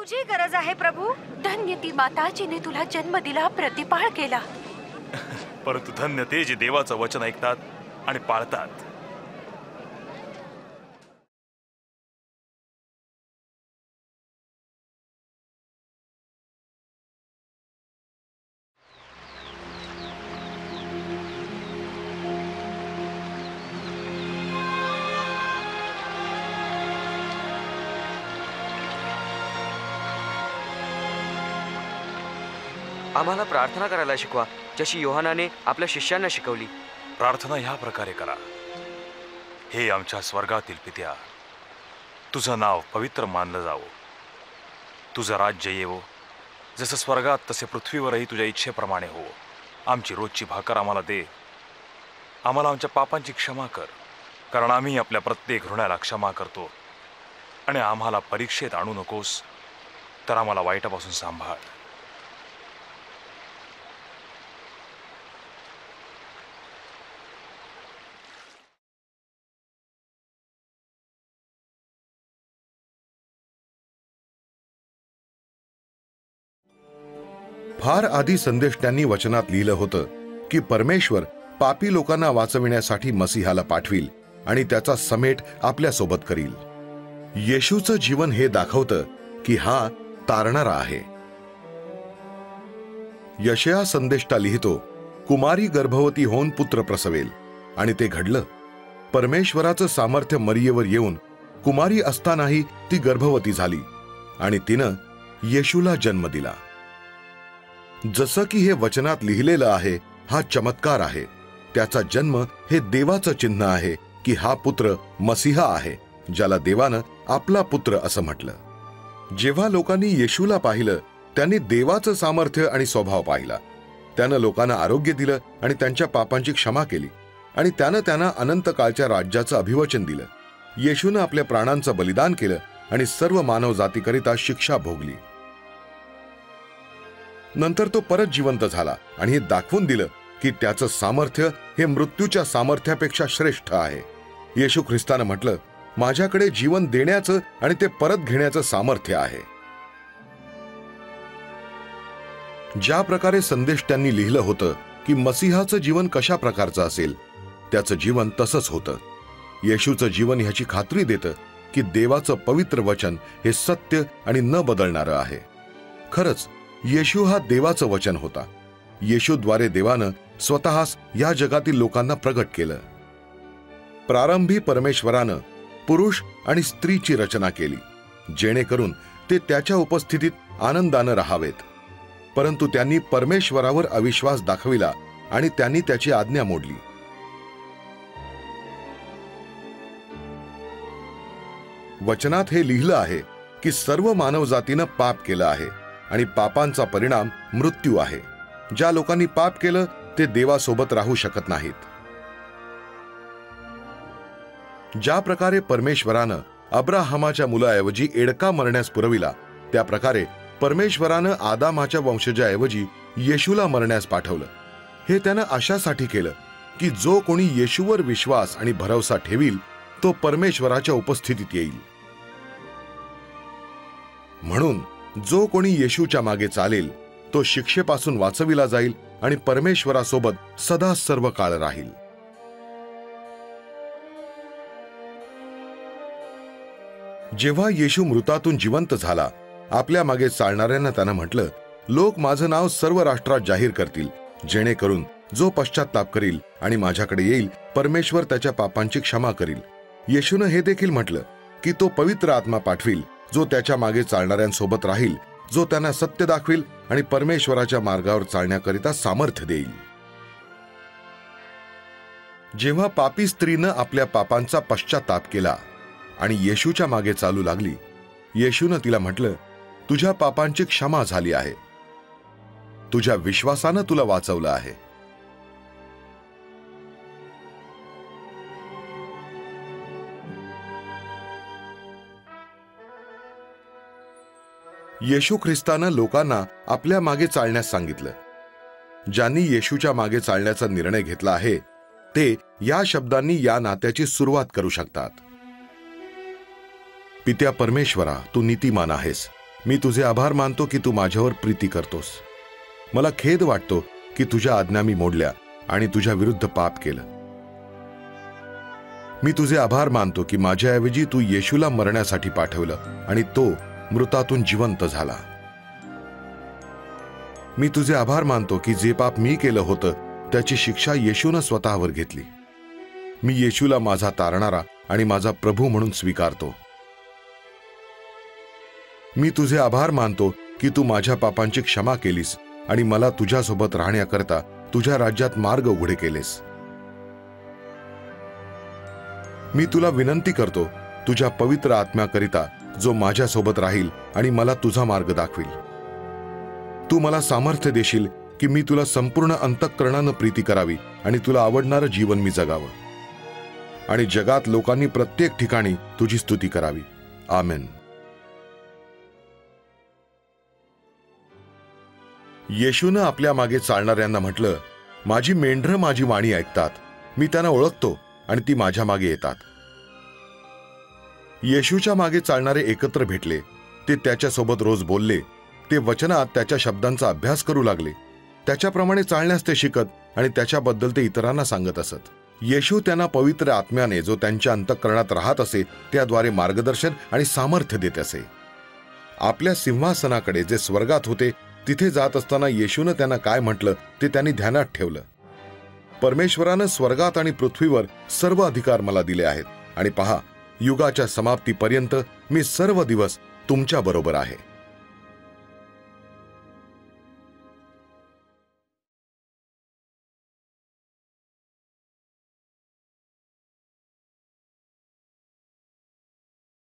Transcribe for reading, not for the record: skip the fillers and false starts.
तुझी गरज आहे प्रभू। धन्य ती माता जिने तुला जन्म दिला, प्रतिपाळ केला। परंतु धन्य ते जे देवाचं वचन ऐकतात आणि पाळतात। आम्हाला प्रार्थना करायला शिकवा, जशी योहानाने आपल्या शिष्यांना शिकवली। प्रार्थना ह्या प्रकारे करा। हे आमच्या स्वर्गातील पित्या, तुझं नाव पवित्र मानलं जावो, तुझं राज्य येवो, जसं स्वर्गात तसे पृथ्वीवरही तुझ्या इच्छेप्रमाणे हो। आमची रोजची भाकर आम्हाला दे। आम्हाला आमच्या पापांची क्षमा कर, कारण आम्ही आपल्या प्रत्येक ऋणाला क्षमा करतो। आणि आम्हाला परीक्षेत आणू नकोस, तर आम्हाला वाईटापासून सांभाळ। फार आधी संदेश त्यांनी वचनात लिहिलं होतं की परमेश्वर पापी लोकांना वाचविण्यासाठी मसीहाला पाठविल आणि त्याचा समेट आपल्या सोबत करील। येशूचं जीवन हे दाखवतं की हा तारणारा आहे। यशया संदेष्टा लिहितो, कुमारी गर्भवती होऊन पुत्र प्रसवेल, आणि ते घडलं। परमेश्वराचं सामर्थ्य मरियेवर येऊन कुमारी असतानाही ती गर्भवती झाली आणि तिनं येशूला जन्म दिला। जसं की हे वचनात लिहिलेलं आहे, हा चमत्कार आहे। त्याचा जन्म हे देवाचं चिन्ह आहे की हा पुत्र मसीहा आहे, ज्याला देवानं आपला पुत्र असं म्हटलं। जेव्हा लोकांनी येशूला पाहिलं, त्यांनी देवाचं सामर्थ्य आणि स्वभाव पाहिला। त्यानं लोकांना आरोग्य दिलं आणि त्यांच्या पापांची क्षमा केली, आणि त्यानं त्यांना अनंत काळच्या राज्याचं अभिवचन दिलं। येशूनं आपल्या प्राणांचं बलिदान केलं आणि सर्व मानव जातीकरिता शिक्षा भोगली। नंतर तो परत जिवंत झाला आणि हे दाखवून दिलं की त्याचं सामर्थ्य हे मृत्यूच्या सामर्थ्यापेक्षा श्रेष्ठ आहे। येशू ख्रिस्तानं म्हटलं, माझ्याकडे जीवन देण्याचं आणि ते परत घेण्याचं सामर्थ्य आहे। ज्या प्रकारे संदेश त्यांनी लिहिलं होतं की मसीहाचं जीवन कशा प्रकारचं असेल, त्याचं जीवन तसंच होतं। येशूचं जीवन ह्याची खात्री देतं की देवाचं पवित्र वचन हे सत्य आणि न बदलणारं आहे। खरंच येशू हा देवाचं वचन होता। येशूद्वारे देवानं स्वतःस या जगातील लोकांना प्रगट केलं। प्रारंभी परमेश्वरानं पुरुष आणि स्त्रीची रचना केली, जेणेकरून ते त्याच्या उपस्थितीत आनंदानं राहावेत। परंतु त्यांनी परमेश्वरावर अविश्वास दाखविला आणि त्यांनी त्याची आज्ञा मोडली। वचनात हे लिहिलं आहे की सर्व मानवजातीनं पाप केलं आहे आणि पापांचा परिणाम मृत्यू आहे। ज्या लोकांनी पाप केलं ते देवासोबत राहू शकत नाहीत। ज्या प्रकारे परमेश्वरानं अब्राहमाच्या मुलाऐवजी एडका मरण्यास पुरविला, त्या प्रकारे परमेश्वरानं आदामाच्या वंशजाऐवजी येशूला मरण्यास पाठवलं। हे त्यानं अशासाठी केलं की जो कोणी येशूवर विश्वास आणि भरवसा ठेवील, तो परमेश्वराच्या उपस्थितीत येईल। म्हणून जो कोणी येशूच्या मागे चालेल, तो शिक्षेपासून वाचविला जाईल आणि परमेश्वरासोबत सदा सर्व काळ राहील। जेव्हा येशू मृतातून जिवंत झाला, आपल्या मागे चालणाऱ्यांना त्यानं म्हटलं, लोक माझं नाव सर्व राष्ट्रात जाहीर करतील, जेणेकरून जो पश्चात्ताप करील आणि माझ्याकडे येईल, परमेश्वर त्याच्या पापांची क्षमा करील। येशूनं हे देखील म्हटलं की तो पवित्र आत्मा पाठविल, जो त्याच्या मागे चालणाऱ्यांसोबत राहील, जो त्यांना सत्य दाखविल आणि परमेश्वराच्या मार्गावर चालण्याकरिता सामर्थ्य देईल। जेव्हा पापी स्त्रीनं आपल्या पापांचा पश्चात्ताप केला आणि येशूच्या मागे चालू लागली, येशूनं तिला म्हटलं, तुझ्या पापांची क्षमा झाली आहे, तुझ्या विश्वासानं तुला वाचवलं आहे। येशू ख्रिस्तानं लोकांना आपल्या मागे चालण्यास सांगितलं। ज्यांनी येशूच्या मागे चालण्याचा निर्णय घेतला आहे, ते या शब्दांनी या नात्याची सुरुवात करू शकतात। पित्या परमेश्वरा, तू नीतिमान आहेस मी तुझे आभार मानतो की तू माझ्यावर प्रीती करतोस. मला खेद वाटतो की तुझ्या आज्ञा मी मोडल्या आणि तुझ्या विरुद्ध पाप केलं. मी तुझे आभार मानतो की माझ्याऐवजी तू येशूला मरण्यासाठी पाठवलं आणि तो मृतातून जिवंत झाला. मी तुझे आभार मानतो की जे पाप मी केलं होतं त्याची शिक्षा येशूनं स्वतःवर घेतली. मी येशूला माझा तारणारा आणि माझा प्रभू म्हणून स्वीकारतो. मी तुझे आभार मानतो की तू माझ्या पापांची क्षमा केलीस आणि मला तुझ्यासोबत राहण्याकरता तुझ्या राज्यात मार्ग उघडे केलेस. मी तुला विनंती करतो तुझ्या पवित्र आत्म्याकरिता जो माझ्यासोबत राहील आणि मला तुझा मार्ग दाखवील. तू मला सामर्थ्य देशील की मी तुला संपूर्ण अंतःकरणानं प्रीती करावी आणि तुला आवडणारं जीवन मी जगावं आणि जगात लोकांनी प्रत्येक ठिकाणी तुझी स्तुती करावी. आमेन. येशूनं आपल्या मागे चालणाऱ्यांना म्हटलं, माझी मेंढरं माझी वाणी ऐकतात, मी त्यांना ओळखतो आणि ती माझ्या मागे येतात. येशूच्या मागे चालणारे एकत्र भेटले. ते त्याच्यासोबत रोज बोलले. ते वचनात त्याच्या शब्दांचा अभ्यास करू लागले. त्याच्याप्रमाणे चालण्यास ते शिकत आणि त्याच्याबद्दल ते इतरांना सांगत असत. येशू त्यांना पवित्र आत्म्याने जो त्यांच्या अंतःकरणात राहत असे त्याद्वारे मार्गदर्शन आणि सामर्थ्य देत असे. आपल्या सिंहासनाकडे जे स्वर्गात होते तिथे जात असताना येशूनं त्यांना काय म्हटलं ते त्यांनी ध्यानात ठेवलं. परमेश्वरानं स्वर्गात आणि पृथ्वीवर सर्व अधिकार मला दिले आहेत आणि पहा, युगाच्या समाप्तीपर्यंत मी सर्व दिवस तुमच्या बरोबर आहे.